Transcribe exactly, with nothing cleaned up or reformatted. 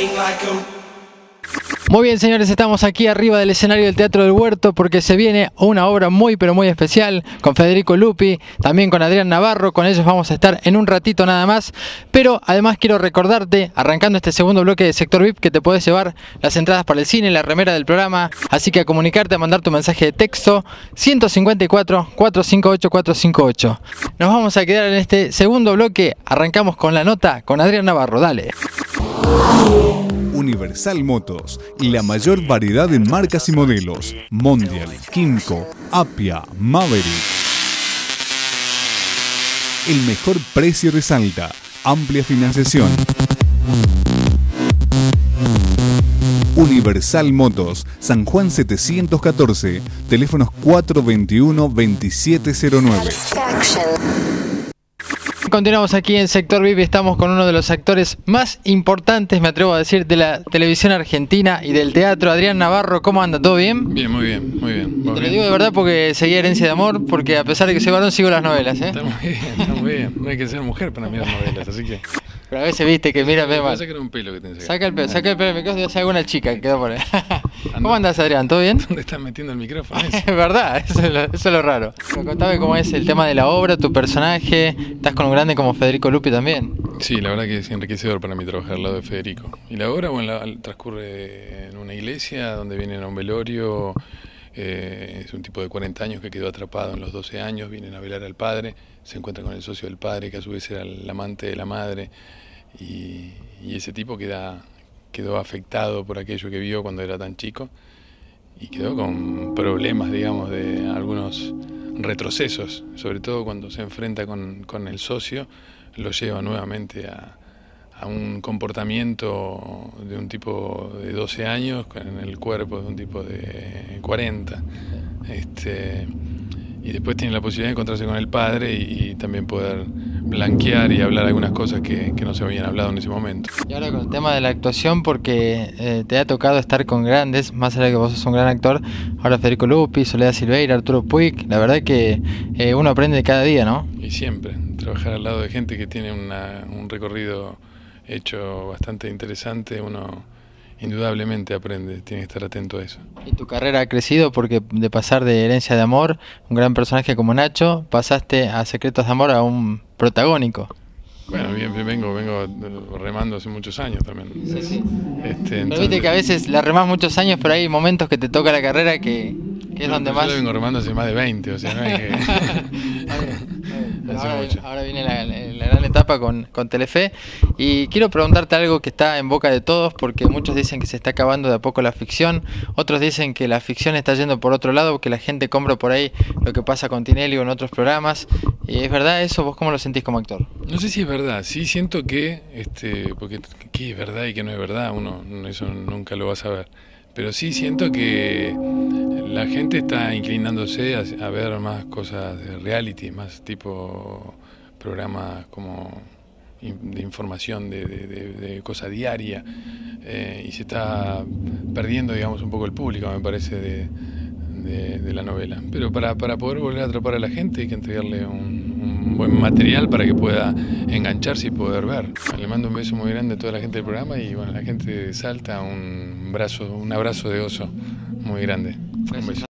Muy bien, señores, estamos aquí arriba del escenario del Teatro del Huerto porque se viene una obra muy pero muy especial con Federico Lupi, también con Adrián Navarro. Con ellos vamos a estar en un ratito nada más, pero además quiero recordarte, arrancando este segundo bloque de Sector V I P, que te podés llevar las entradas para el cine, la remera del programa, así que a comunicarte, a mandar tu mensaje de texto ciento cincuenta y cuatro, cuatrocientos cincuenta y ocho, cuatrocientos cincuenta y ocho. Nos vamos a quedar en este segundo bloque, arrancamos con la nota con Adrián Navarro, dale. Universal Motos, la mayor variedad en marcas y modelos. Mondial, Kymco, Apia, Maverick. El mejor precio de Salta, amplia financiación. Universal Motos, San Juan setecientos catorce, teléfonos cuatro veintiuno, veintisiete cero nueve. Continuamos aquí en Sector V I P, estamos con uno de los actores más importantes, me atrevo a decir, de la televisión argentina y del teatro, Adrián Navarro. ¿Cómo anda? ¿Todo bien? Bien, muy bien, muy bien. Te lo bien? digo de verdad porque seguí Herencia de Amor, porque a pesar de que soy varón sigo las novelas, ¿eh? Está muy bien, está muy bien. No hay que ser mujer para mirar novelas, así que... Pero a veces viste que mira, ve mal. Saca un pelo que tenés. Saca el pelo, saca el pelo, me quedo de hacer alguna chica que quedó por ahí. ¿Cómo andas, Adrián? ¿Todo bien? ¿Dónde estás metiendo el micrófono? Es verdad, eso es, lo, eso es lo raro. Pero contame cómo es el tema de la obra, tu personaje. Estás con un grande como Federico Lupi también. Sí, la verdad que es enriquecedor para mí trabajar al lado de Federico. Y la obra, bueno, la, transcurre en una iglesia donde vienen a un velorio. Eh, es un tipo de cuarenta años que quedó atrapado en los doce años. Vienen a velar al padre, se encuentra con el socio del padre, que a su vez era el amante de la madre. Y, y ese tipo queda, quedó afectado por aquello que vio cuando era tan chico y quedó con problemas, digamos, de algunos retrocesos, sobre todo cuando se enfrenta con, con el socio, lo lleva nuevamente a, a un comportamiento de un tipo de doce años en el cuerpo de un tipo de cuarenta. Este, y después tiene la posibilidad de encontrarse con el padre y, y también poder blanquear y hablar algunas cosas que, que no se habían hablado en ese momento. Y ahora con el tema de la actuación, porque eh, te ha tocado estar con grandes, más allá de que vos sos un gran actor, ahora Federico Lupi, Soledad Silveira, Arturo Puig, la verdad que eh, uno aprende cada día, ¿no? Y siempre, trabajar al lado de gente que tiene una, un recorrido hecho bastante interesante, uno indudablemente aprende, tiene que estar atento a eso. Y tu carrera ha crecido porque de pasar de Herencia de Amor, un gran personaje como Nacho, pasaste a Secretos de Amor a un protagónico. Bueno, bien, vengo, vengo remando hace muchos años también. Sí, sí. Este, pero entonces, viste que a veces la remás muchos años, pero hay momentos que te toca la carrera que, que es no, donde yo más... Yo vengo remando hace más de veinte, o sea, no hay que... ahora, ahora viene la, la gran etapa con, con Telefe y quiero preguntarte algo que está en boca de todos, porque muchos dicen que se está acabando de a poco la ficción, otros dicen que la ficción está yendo por otro lado, que la gente compra por ahí lo que pasa con Tinelli o en otros programas. ¿Es verdad eso? ¿Vos cómo lo sentís como actor? No sé si es verdad, sí siento que, este, porque qué es verdad y qué no es verdad, uno eso nunca lo va a saber, pero sí siento que la gente está inclinándose a, a ver más cosas de reality, más tipo programas como de información, de, de, de, de cosa diaria, eh, y se está perdiendo, digamos, un poco el público, me parece, de, de, de la novela. Pero para, para poder volver a atrapar a la gente hay que entregarle un, un buen material para que pueda engancharse y poder ver. Le mando un beso muy grande a toda la gente del programa y bueno, la gente de Salta, un, brazo, un abrazo de oso muy grande. Un beso.